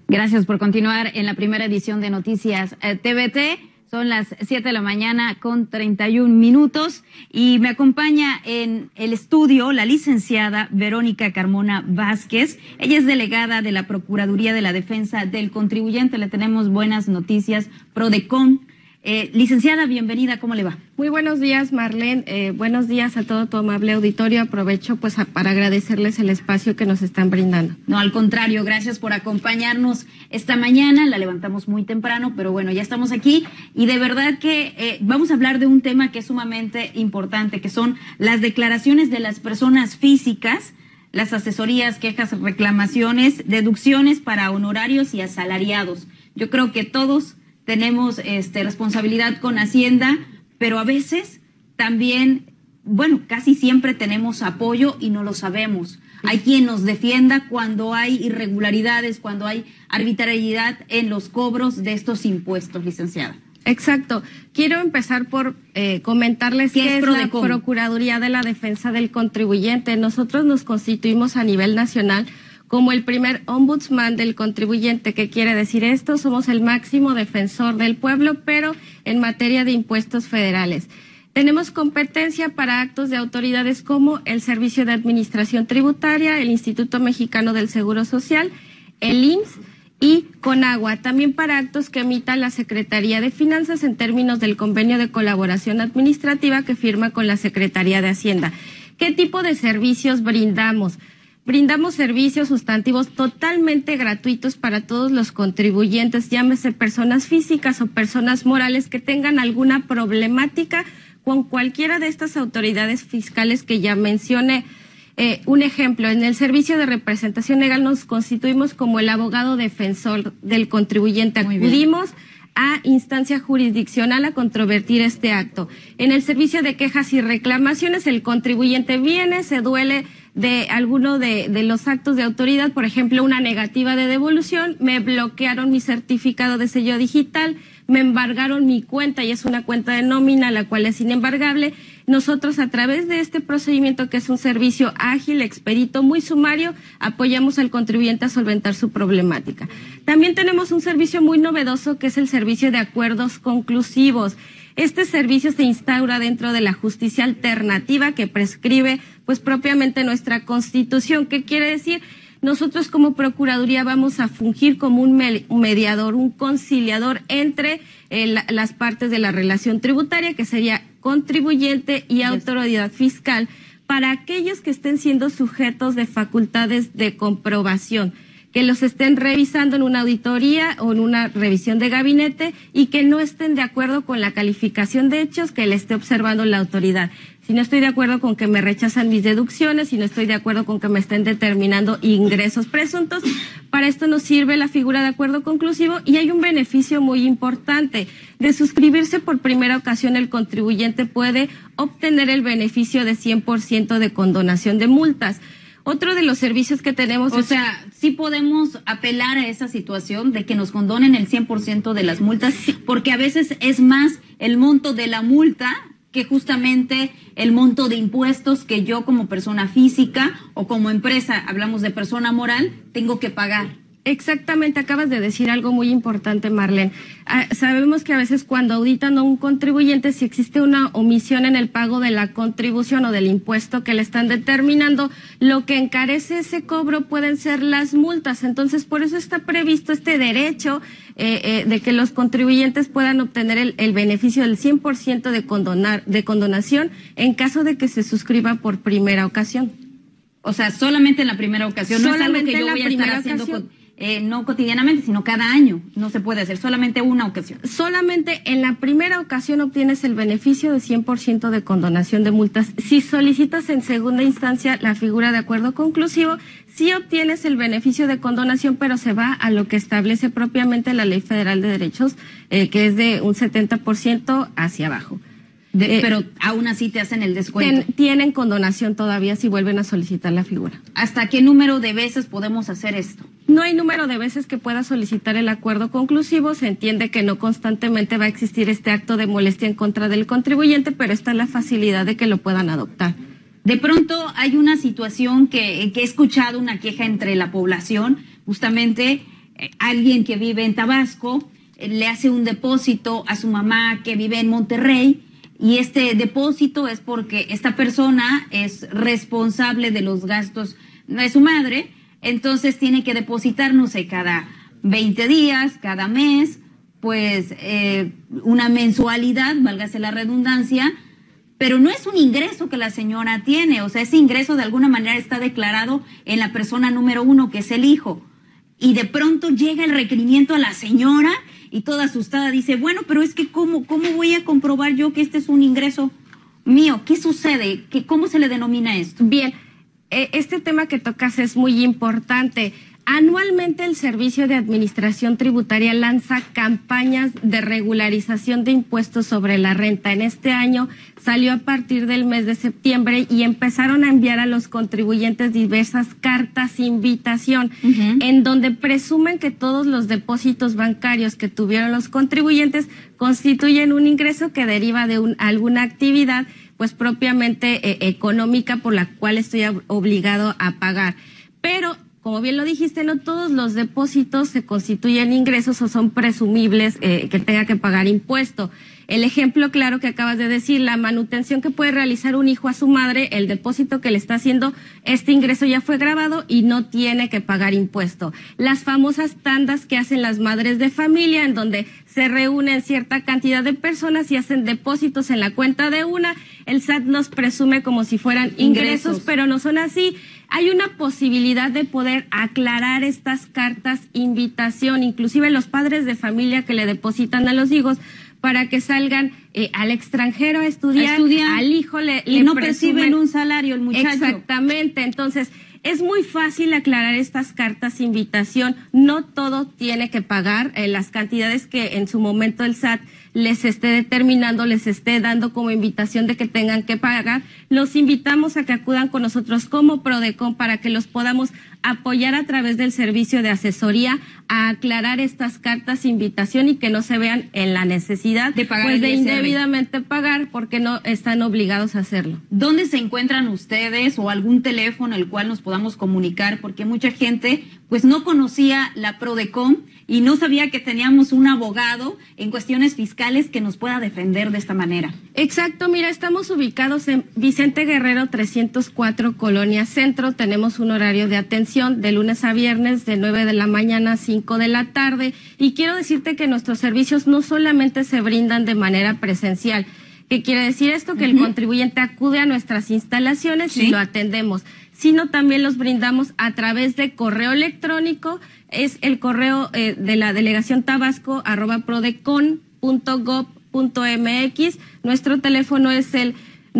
Gracias por continuar en la primera edición de Noticias TVT. Son las 7 de la mañana con 31 minutos y me acompaña en el estudio la licenciada Verónica Carmona Vázquez. Ella es delegada de la Procuraduría de la Defensa del Contribuyente. Le tenemos buenas noticias, PRODECON. Licenciada, bienvenida, ¿cómo le va? Muy buenos días, Marlene. Buenos días a todo tu amable auditorio. Aprovecho para agradecerles el espacio que nos están brindando. No, al contrario, gracias por acompañarnos esta mañana. La levantamos muy temprano, pero bueno, ya estamos aquí. Y de verdad que vamos a hablar de un tema que es sumamente importante, que son las declaraciones de las personas físicas, las asesorías, quejas, reclamaciones, deducciones para honorarios y asalariados. Yo creo que todos tenemos responsabilidad con Hacienda, pero a veces también, bueno, casi siempre tenemos apoyo y no lo sabemos. Hay quien nos defienda cuando hay irregularidades, cuando hay arbitrariedad en los cobros de estos impuestos, licenciada. Exacto. Quiero empezar por comentarles qué es la Procuraduría de la Defensa del Contribuyente. Nosotros nos constituimos a nivel nacional como el primer ombudsman del contribuyente. ¿Qué quiere decir esto? Somos el máximo defensor del pueblo, pero en materia de impuestos federales. Tenemos competencia para actos de autoridades como el Servicio de Administración Tributaria, el Instituto Mexicano del Seguro Social, el IMSS y CONAGUA. También para actos que emita la Secretaría de Finanzas en términos del convenio de colaboración administrativa que firma con la Secretaría de Hacienda. ¿Qué tipo de servicios brindamos? Brindamos servicios sustantivos totalmente gratuitos para todos los contribuyentes, llámese personas físicas o personas morales que tengan alguna problemática con cualquiera de estas autoridades fiscales que ya mencioné. Un ejemplo, en el servicio de representación legal nos constituimos como el abogado defensor del contribuyente. Acudimos a instancia jurisdiccional a controvertir este acto. En el servicio de quejas y reclamaciones, el contribuyente viene, se duele de alguno de los actos de autoridad, por ejemplo, una negativa de devolución, me bloquearon mi certificado de sello digital, me embargaron mi cuenta y es una cuenta de nómina, la cual es inembargable. Nosotros, a través de este procedimiento, que es un servicio ágil, expedito, muy sumario, apoyamos al contribuyente a solventar su problemática. También tenemos un servicio muy novedoso, que es el servicio de acuerdos conclusivos. Este servicio se instaura dentro de la justicia alternativa que prescribe, pues, propiamente nuestra Constitución. ¿Qué quiere decir? Nosotros como Procuraduría vamos a fungir como un mediador, un conciliador entre las partes de la relación tributaria, que sería contribuyente y autoridad fiscal, para aquellos que estén siendo sujetos de facultades de comprobación, que los estén revisando en una auditoría o en una revisión de gabinete y que no estén de acuerdo con la calificación de hechos que le esté observando la autoridad. Si no estoy de acuerdo con que me rechazan mis deducciones, si no estoy de acuerdo con que me estén determinando ingresos presuntos, para esto nos sirve la figura de acuerdo conclusivo y hay un beneficio muy importante. De suscribirse por primera ocasión, el contribuyente puede obtener el beneficio de 100% de condonación de multas. Otro de los servicios que tenemos O sea, sí podemos apelar a esa situación de que nos condonen el 100% de las multas, porque a veces es más el monto de la multa que justamente el monto de impuestos que yo como persona física o como empresa, hablamos de persona moral, tengo que pagar. Exactamente, acabas de decir algo muy importante, Marlene. Sabemos que a veces cuando auditan a un contribuyente, si existe una omisión en el pago de la contribución o del impuesto que le están determinando, lo que encarece ese cobro pueden ser las multas. Entonces, por eso está previsto este derecho de que los contribuyentes puedan obtener el beneficio del 100% de condonación en caso de que se suscriba por primera ocasión. O sea, solamente en la primera ocasión, no es algo que yo voy a estar haciendo no cotidianamente, sino cada año. No se puede hacer, solamente una ocasión. Solamente en la primera ocasión obtienes el beneficio de 100% de condonación de multas. Si solicitas en segunda instancia la figura de acuerdo conclusivo, sí obtienes el beneficio de condonación, pero se va a lo que establece propiamente la Ley Federal de Derechos, que es de un 70% hacia abajo. Pero aún así te hacen el descuento. Tienen condonación todavía si vuelven a solicitar la figura. ¿Hasta qué número de veces podemos hacer esto? No hay número de veces que pueda solicitar el acuerdo conclusivo. Se entiende que no constantemente va a existir este acto de molestia en contra del contribuyente, pero está la facilidad de que lo puedan adoptar. De pronto hay una situación que he escuchado, una queja entre la población, justamente alguien que vive en Tabasco le hace un depósito a su mamá que vive en Monterrey, y este depósito es porque esta persona es responsable de los gastos de su madre, entonces tiene que depositar, no sé, cada 20 días, cada mes, pues una mensualidad, válgase la redundancia, pero no es un ingreso que la señora tiene, o sea, ese ingreso de alguna manera está declarado en la persona número 1, que es el hijo, y de pronto llega el requerimiento a la señora y toda asustada dice, bueno, pero es que ¿cómo voy a comprobar yo que este es un ingreso mío? ¿Qué sucede? ¿Cómo se le denomina esto? Bien, este tema que tocas es muy importante. Anualmente el Servicio de Administración Tributaria lanza campañas de regularización de impuestos sobre la renta. En este año salió a partir del mes de septiembre y empezaron a enviar a los contribuyentes diversas cartas invitación, en donde presumen que todos los depósitos bancarios que tuvieron los contribuyentes constituyen un ingreso que deriva de alguna actividad, pues propiamente económica, por la cual estoy obligado a pagar. Pero como bien lo dijiste, no todos los depósitos se constituyen ingresos o son presumibles que tenga que pagar impuesto. El ejemplo claro que acabas de decir, la manutención que puede realizar un hijo a su madre, el depósito que le está haciendo, este ingreso ya fue grabado y no tiene que pagar impuesto. Las famosas tandas que hacen las madres de familia, en donde se reúnen cierta cantidad de personas y hacen depósitos en la cuenta de una, el SAT los presume como si fueran ingresos, pero no son así. Hay una posibilidad de poder aclarar estas cartas invitación, inclusive los padres de familia que le depositan a los hijos para que salgan al extranjero a estudiar, al hijo y no perciben un salario el muchacho. Exactamente, entonces es muy fácil aclarar estas cartas invitación, no todo tiene que pagar, las cantidades que en su momento el SAT les esté determinando, les esté dando como invitación de que tengan que pagar. Los invitamos a que acudan con nosotros como Prodecon para que los podamos apoyar a través del servicio de asesoría a aclarar estas cartas invitación y que no se vean en la necesidad de pagar, pues, de indebidamente pagar, porque no están obligados a hacerlo. ¿Dónde se encuentran ustedes o algún teléfono al cual nos podamos comunicar? Porque mucha gente pues no conocía la Prodecon y no sabía que teníamos un abogado en cuestiones fiscales que nos pueda defender de esta manera. Exacto, mira, estamos ubicados en Vicente Guerrero 304, Colonia Centro. Tenemos un horario de atención de lunes a viernes de 9 de la mañana a 5 de la tarde. Y quiero decirte que nuestros servicios no solamente se brindan de manera presencial. ¿Qué quiere decir esto? Que el contribuyente acude a nuestras instalaciones y lo atendemos, sino también los brindamos a través de correo electrónico. Es el correo de la delegación Tabasco, @prodecon.gov.mx. Nuestro teléfono es el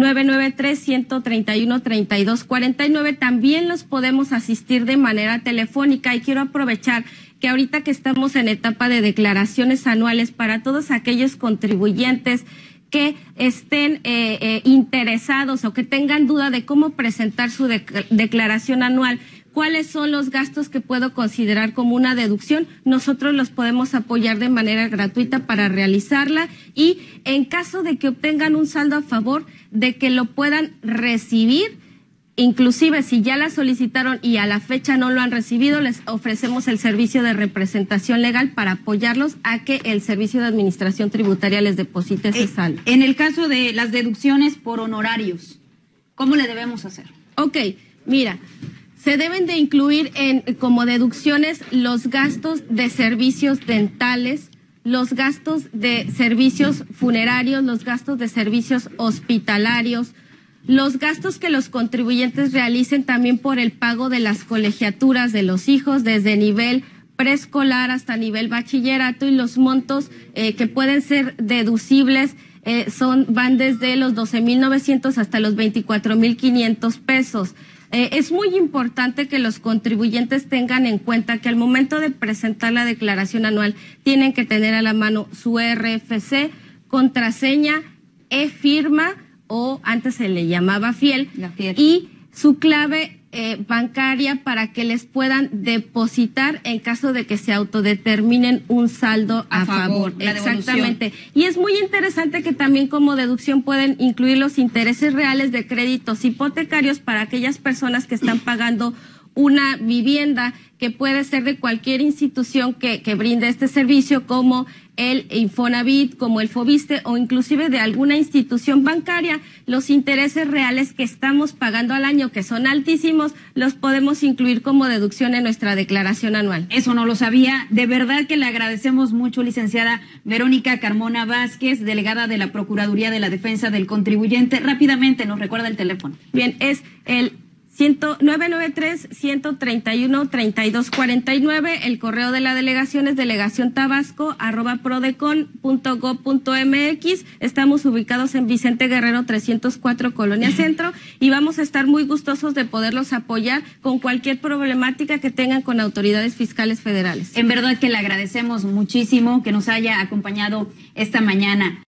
993-131-3249. También los podemos asistir de manera telefónica, y quiero aprovechar que ahorita que estamos en etapa de declaraciones anuales, para todos aquellos contribuyentes que estén interesados o que tengan duda de cómo presentar su declaración anual, cuáles son los gastos que puedo considerar como una deducción, nosotros los podemos apoyar de manera gratuita para realizarla, y en caso de que obtengan un saldo a favor, de que lo puedan recibir. Inclusive si ya la solicitaron y a la fecha no lo han recibido, les ofrecemos el servicio de representación legal para apoyarlos a que el Servicio de Administración Tributaria les deposite ese saldo. En el caso de las deducciones por honorarios, ¿cómo le debemos hacer? Ok, mira, se deben de incluir como deducciones los gastos de servicios dentales, los gastos de servicios funerarios, los gastos de servicios hospitalarios, los gastos que los contribuyentes realicen también por el pago de las colegiaturas de los hijos desde nivel preescolar hasta nivel bachillerato, y los montos que pueden ser deducibles van desde los 12,900 hasta los 24,500 pesos. Es muy importante que los contribuyentes tengan en cuenta que al momento de presentar la declaración anual tienen que tener a la mano su RFC, contraseña, e-firma, o antes se le llamaba fiel, y su clave bancaria para que les puedan depositar en caso de que se autodeterminen un saldo a favor. Exactamente. Y es muy interesante que también como deducción pueden incluir los intereses reales de créditos hipotecarios para aquellas personas que están pagando una vivienda que puede ser de cualquier institución que brinde este servicio, como el Infonavit, como el Fobiste o inclusive de alguna institución bancaria, los intereses reales que estamos pagando al año, que son altísimos, los podemos incluir como deducción en nuestra declaración anual. Eso no lo sabía. De verdad que le agradecemos mucho, licenciada Verónica Carmona Vázquez, delegada de la Procuraduría de la Defensa del Contribuyente. Rápidamente nos recuerda el teléfono. Bien, es el 993-131-3249, el correo de la delegación es delegaciontabasco@prodecon.gov.mx. Estamos ubicados en Vicente Guerrero 304, Colonia Centro, y vamos a estar muy gustosos de poderlos apoyar con cualquier problemática que tengan con autoridades fiscales federales. En verdad que le agradecemos muchísimo que nos haya acompañado esta mañana.